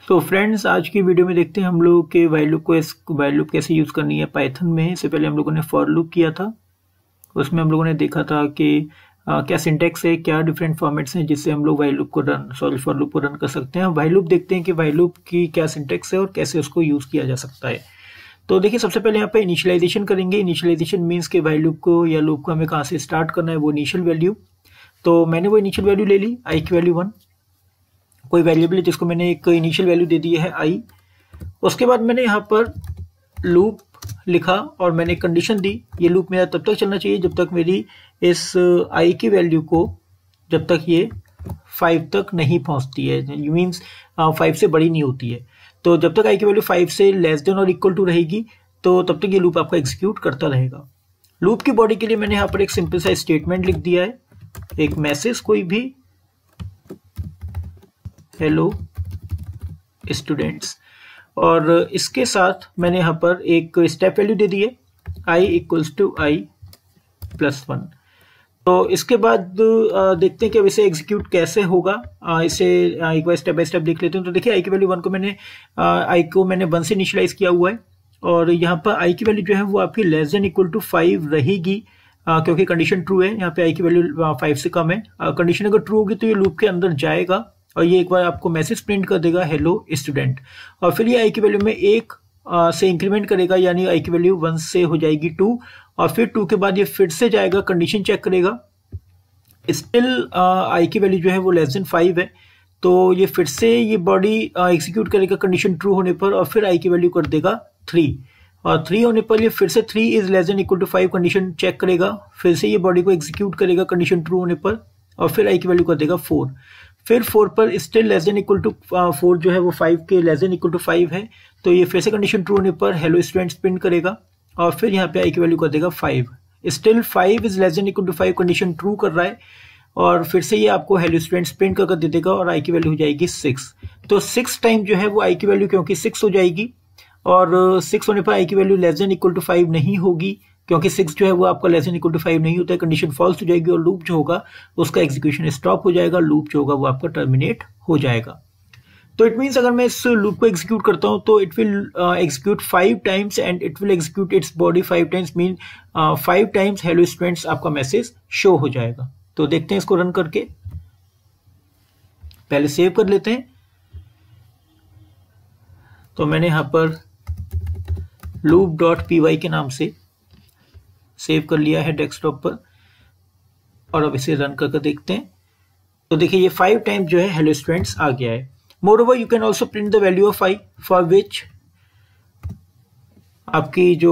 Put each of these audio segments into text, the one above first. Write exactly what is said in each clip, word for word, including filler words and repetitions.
तो फ्रेंड्स, आज की वीडियो में देखते हैं हम लोग के वाइल लूप को वाइल लूप कैसे यूज़ करनी है पाइथन में। इससे पहले हम लोगों ने फॉर लूप किया था, उसमें हम लोगों ने देखा था कि आ, क्या सिंटेक्स है, क्या डिफरेंट फॉर्मेट्स हैं जिससे हम लोग वाइल लूप को रन सॉरी फॉर लूप को रन कर सकते हैं। वाइल लूप देखते हैं कि वाइल लूप की क्या सिंटेक्स है और कैसे उसको यूज़ किया जा सकता है। तो देखिए, सबसे पहले यहाँ पे इनिशियलाइजेशन करेंगे। इनिशियलाइजेशन मीन्स कि वाइल लूप को या लूप को हमें कहाँ से स्टार्ट करना है, वो इनिशियल वैल्यू। तो मैंने वो इनिशियल वैल्यू ले ली, आई की वैल्यू वन। कोई वेरिएबल है जिसको मैंने एक इनिशियल वैल्यू दे दी है आई। उसके बाद मैंने यहाँ पर लूप लिखा और मैंने कंडीशन दी, ये लूप मेरा तब तक चलना चाहिए जब तक मेरी इस आई की वैल्यू को जब तक ये फाइव तक नहीं पहुंचती है, यू मीन्स फाइव से बड़ी नहीं होती है। तो जब तक आई की वैल्यू फाइव से लेस देन और इक्वल टू रहेगी तो तब तक ये लूप आपका एग्जीक्यूट करता रहेगा। लूप की बॉडी के लिए मैंने यहाँ पर एक सिंपल सा स्टेटमेंट लिख दिया है, एक मैसेज कोई भी, हेलो स्टूडेंट्स, और इसके साथ मैंने यहाँ पर एक स्टेप वैल्यू दे दी है, I equals to I plus one. तो इसके बाद देखते हैं कि अब इसे एग्जीक्यूट कैसे होगा। इसे एक बार स्टेप बाय स्टेप देख लेते हैं। तो देखिए, आई की वैल्यू वन को मैंने आई को मैंने वन से इनिशियलाइज किया हुआ है और यहाँ पर आई की वैल्यू जो है वो आपकी less than equal to five रहेगी, आ, क्योंकि कंडीशन ट्रू है। यहाँ पे आई की वैल्यू फाइव से कम है। कंडीशन अगर ट्रू होगी तो ये लूप के अंदर जाएगा और ये एक बार आपको मैसेज प्रिंट कर देगा, हेलो स्टूडेंट। और फिर ये आई की वैल्यू में एक आ, से इंक्रीमेंट करेगा, यानी आई की वैल्यू वन से हो जाएगी टू, और फिर टू के बाद ये फिर से जाएगा, कंडीशन चेक करेगा। स्टिल आई की वैल्यू जो है वो लेस देन फाइव है, तो ये फिर से ये बॉडी एग्जीक्यूट करेगा कंडीशन ट्रू होने पर, और फिर आई की वैल्यू कर देगा थ्री, और थ्री होने पर ये फिर से three is less than equal to five condition check करेगा, फिर से ये बॉडी को एग्जीक्यूट करेगा कंडीशन ट्रू होने पर, और फिर आई की वैल्यू कर देगा फोर। फिर फोर पर still less than equal to four जो है वो फाइव के less than equal to five है, तो ये फिर से कंडीशन ट्रू होने पर हेलो स्टूडेंट्स प्रिंट करेगा, और फिर यहाँ पे आई की वैल्यू कर देगा five. Still five is less than equal to five condition true कर रहा है, और फिर से ये आपको हेलो स्टूडेंट्स प्रिंट कर दे देगा, और आई की वैल्यू हो जाएगी सिक्स। तो सिक्स टाइम जो है वो आई की वैल्यू क्योंकि सिक्स हो जाएगी, और सिक्स होने पर आई की value less than equal to five नहीं होगी, क्योंकि सिक्स जो है वो आपका less than equal to five नहीं होता है, कंडीशन फॉल्स हो जाएगी और लूप जो होगा उसका एग्जीक्यूशन स्टॉप हो जाएगा, लूप जो होगा वो आपका टर्मिनेट हो जाएगा। तो इट मीन्स अगर मैं इस लूप को एग्जीक्यूट करता हूं तो it will execute five times and it will execute its body five times, mean five times hello students आपका मैसेज शो हो जाएगा। तो देखते हैं इसको रन करके, पहले सेव कर लेते हैं। तो मैंने यहां पर लूप डॉट पी वाई के नाम से सेव कर लिया है डेस्कटॉप पर, और अब इसे रन करके देखते हैं। तो देखिए, ये फाइव टाइम जो है हेलो स्टूडेंट्स आ गया है। Moreover you can also print the value of I for which आपकी जो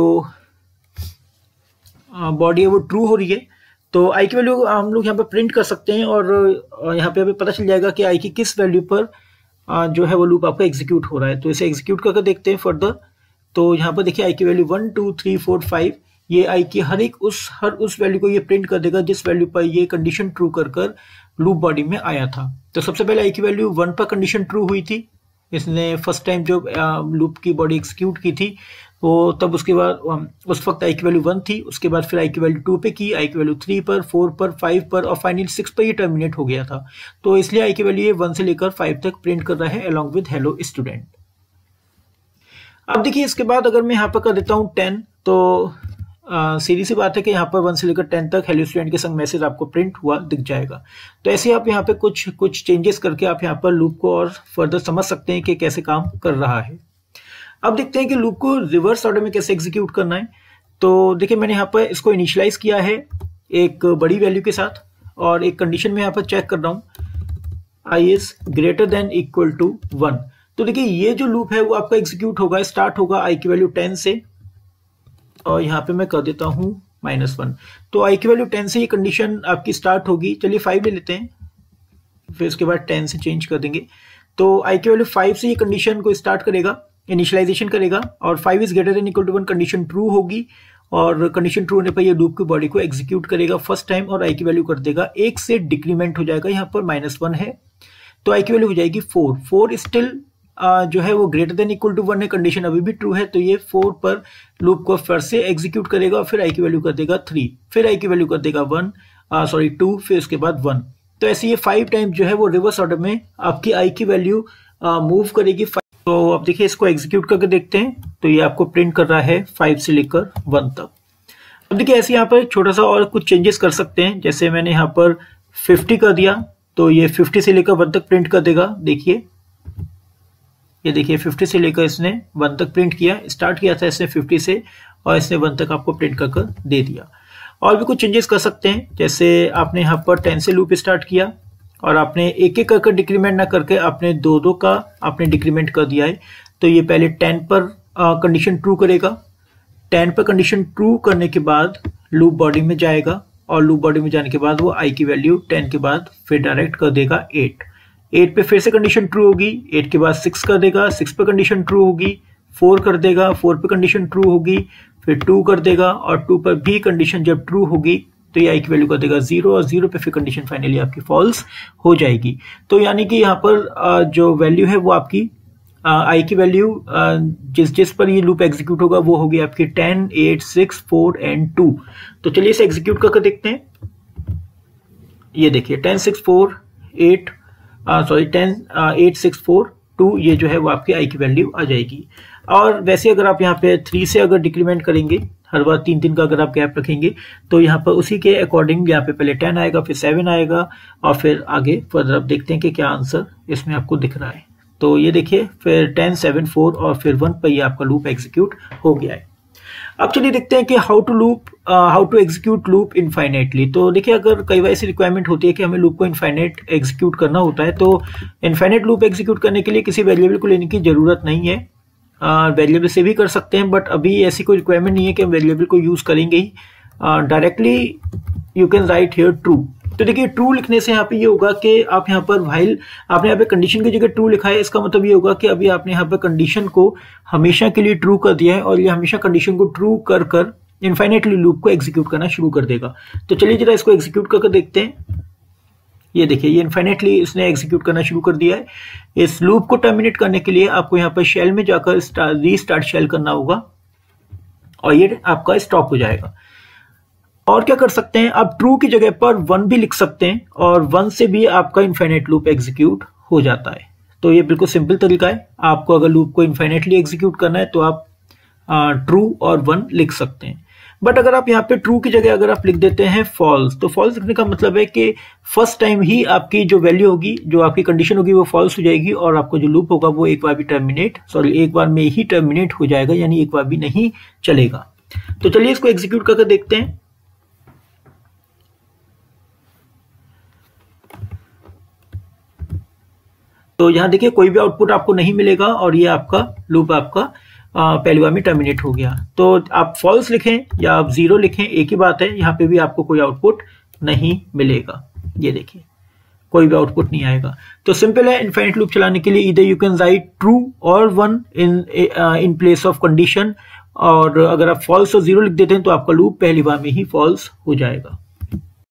बॉडी है वो ट्रू हो रही है, तो आई की वैल्यू हम लोग यहाँ पर प्रिंट कर सकते हैं, और यहाँ पे हमें पता चल जाएगा कि आई की किस वैल्यू पर जो है वो लूप आपका एग्जीक्यूट हो रहा है। तो इसे एग्जीक्यूट करके देखते हैं फर्दर। तो यहाँ पर देखिए, आई की value one two three four five, ये आई की हर एक उस हर उस वैल्यू को ये प्रिंट कर देगा जिस वैल्यू पर ये कंडीशन ट्रू कर कर लूप बॉडी में आया था। तो सबसे पहले आई की वैल्यू वन पर कंडीशन ट्रू हुई थी, इसने फर्स्ट टाइम जो लूप की बॉडी एग्जीक्यूट की थी, वो तब उसके बाद उस वक्त आई की वैल्यू वन थी। उसके बाद फिर आई की वैल्यू टू पे की, आई की वैल्यू थ्री पर, फोर पर, फाइव पर, और फाइनली सिक्स पर ये टर्मिनेट हो गया था। तो इसलिए आई की वैल्यू ये वन से लेकर फाइव तक प्रिंट कर रहा है अलॉन्ग विद हेलो स्टूडेंट। अब देखिए, इसके बाद अगर मैं यहाँ पर कर देता हूँ टेन, तो Uh, सीधी सी बात है कि यहाँ पर वन से लेकर टेन तक हेलो स्टूडेंट के संग मैसेज आपको प्रिंट हुआ दिख जाएगा। तो ऐसे आप यहाँ पे कुछ कुछ चेंजेस करके आप यहाँ पर लूप को और फर्दर समझ सकते हैं कि कैसे काम कर रहा है। अब देखते हैं कि लूप को रिवर्स ऑर्डर में कैसे एग्जीक्यूट करना है। तो देखिए, मैंने यहाँ पर इसको इनिशियलाइज किया है एक बड़ी वैल्यू के साथ, और एक कंडीशन में यहाँ पर चेक कर रहा हूँ, I is greater than equal to one. तो देखिए, ये जो लूप है वो आपका एग्जीक्यूट होगा, स्टार्ट होगा आई की वैल्यू टेन से, और यहाँ पे मैं कर देता हूँ माइनस वन। तो आई की वैल्यू टेन से ये कंडीशन आपकी स्टार्ट होगी। चलिए फाइव ले लेते हैं, फिर उसके बाद टेन से चेंज कर देंगे। तो आई की वैल्यू फाइव से ये कंडीशन को स्टार्ट करेगा, इनिशियलाइजेशन करेगा, और five is greater than equal to one condition true होगी, और कंडीशन ट्रू होने पर ये लूप की बॉडी को एग्जीक्यूट करेगा फर्स्ट टाइम, और आई की वैल्यू कर देगा एक से डिक्रीमेंट हो जाएगा, यहाँ पर माइनस वन है, तो आई की वैल्यू हो जाएगी फोर। फोर स्टिल Uh, जो है वो greater than equal to one है, कंडीशन अभी भी ट्रू है, तो ये फोर पर लूप को फिर से एग्जीक्यूट करेगा, फिर आई की वैल्यू कर देगा थ्री, फिर आई की वैल्यू कर देगा वन, सॉरी टू, फिर उसके बाद वन। तो ऐसे ये फाइव टाइम जो है वो रिवर्स ऑर्डर में आपकी आई की वैल्यू मूव करेगी। अब देखिए इसको एग्जीक्यूट करके देखते हैं। तो ये आपको प्रिंट कर रहा है फाइव से लेकर वन तक। अब देखिए ऐसे यहाँ पर छोटा सा और कुछ चेंजेस कर सकते हैं। जैसे मैंने यहाँ पर फिफ्टी कर दिया तो ये फिफ्टी से लेकर वन तक प्रिंट कर देगा। देखिए ये देखिए फिफ्टी से लेकर इसने वन तक प्रिंट किया। स्टार्ट किया था इसने फिफ्टी से और इसने वन तक आपको प्रिंट कर कर दे दिया। और भी कुछ चेंजेस कर सकते हैं। जैसे आपने यहाँ पर टेन से लूप स्टार्ट किया और आपने एक एक करके डिक्रीमेंट ना करके आपने दो दो का आपने डिक्रीमेंट कर दिया है। तो ये पहले टेन पर कंडीशन ट्रू करेगा। टेन पर कंडीशन ट्रू करने के बाद लूप बॉडी में जाएगा और लूप बॉडी में जाने के बाद वो आई की वैल्यू टेन के बाद फिर डायरेक्ट कर देगा एट। एट पे फिर से कंडीशन ट्रू होगी। एट के बाद सिक्स कर देगा। सिक्स पे कंडीशन ट्रू होगी। फोर कर देगा। फोर पे कंडीशन ट्रू होगी। फिर टू कर देगा और टू पर भी कंडीशन जब ट्रू होगी तो ये आई की वैल्यू कर देगा जीरो और जीरो पे फिर कंडीशन फाइनली आपकी फॉल्स हो जाएगी। तो यानी कि यहाँ पर जो वैल्यू है वो आपकी आई की वैल्यू जिस जिस पर ये लूप एग्जीक्यूट होगा वो होगी आपकी ten, eight, six, four and two. तो चलिए इसे एग्जीक्यूट करके देखते हैं। ये देखिए ten, six, four, eight sorry ten, eight, six, four, two ये जो है वो आपकी आई की वैल्यू आ जाएगी। और वैसे अगर आप यहाँ पे थ्री से अगर डिक्रीमेंट करेंगे, हर बार तीन तीन का अगर आप गैप रखेंगे तो यहाँ पर उसी के अकॉर्डिंग यहाँ पे पहले टेन आएगा, फिर सेवन आएगा और फिर आगे फर्दर आप देखते हैं कि क्या आंसर इसमें आपको दिख रहा है। तो ये देखिए फिर टेन, सेवन, फोर और फिर वन पर ये आपका लूप एग्जीक्यूट हो गया है। अब चलिए देखते हैं कि how to loop how to execute loop infinitely. तो देखिए अगर कई बार ऐसी रिक्वायरमेंट होती है कि हमें लूप को इनफाइनाइट एग्जीक्यूट करना होता है तो इनफाइनाइट लूप एग्जीक्यूट करने के लिए किसी वेरिएबल को लेने की जरूरत नहीं है। वेरिएबल uh, से भी कर सकते हैं बट अभी ऐसी कोई रिक्वायरमेंट नहीं है कि हम वेरिएबल को यूज करेंगे ही। Directly you can write here true. तो देखिए ट्रू लिखने से यहाँ पे ये होगा कि आप यहाँ पर व्हाइल आपने यहाँ पे कंडीशन की जगह ट्रू लिखा है, इसका मतलब ये होगा कि अभी आपने यहाँ पे कंडीशन को हमेशा के लिए ट्रू कर दिया है और ये हमेशा कंडीशन को ट्रू कर कर इनफाइनाइटली लूप को एग्जीक्यूट करना शुरू कर देगा। तो चलिए जरा इसको एग्जीक्यूट करके देखते हैं। ये देखिए ये इनफाइनाइटली इसने एग्जीक्यूट करना शुरू कर दिया है। इस लूप को टर्मिनेट करने के लिए आपको यहाँ पर शेल में जाकर रीस्टार्ट शेल करना होगा और ये आपका स्टॉप हो जाएगा। और क्या कर सकते हैं, आप ट्रू की जगह पर वन भी लिख सकते हैं और वन से भी आपका इनफाइनाइट लूप एग्जीक्यूट हो जाता है। तो ये बिल्कुल सिंपल तरीका है। आपको अगर लूप को इनफाइनाइटली एग्जीक्यूट करना है तो आप ट्रू और वन लिख सकते हैं। बट अगर आप यहाँ पे ट्रू की जगह अगर आप लिख देते हैं फॉल्स, तो फॉल्स लिखने का मतलब है कि फर्स्ट टाइम ही आपकी जो वैल्यू होगी, जो आपकी कंडीशन होगी वो फॉल्स हो जाएगी और आपको जो लूप होगा वो एक बार भी टर्मिनेट सॉरी एक बार में ही टर्मिनेट हो जाएगा, यानी एक बार भी नहीं चलेगा। तो चलिए इसको एग्जीक्यूट करके देखते हैं। तो यहां देखिए कोई भी आउटपुट आपको नहीं मिलेगा और ये आपका लूप आपका पहली बार में टर्मिनेट हो गया। तो आप फॉल्स लिखें या आप जीरो लिखें एक ही बात है, यहाँ पे भी आपको कोई आउटपुट नहीं मिलेगा। ये देखिए कोई भी आउटपुट नहीं आएगा। तो सिंपल है इनफाइनाइट लूप चलाने के लिए इधर यू कैन राइट ट्रू और one in in place of condition, और अगर आप फॉल्स और जीरो लिख देते हैं तो आपका लूप पहली बार में ही फॉल्स हो जाएगा।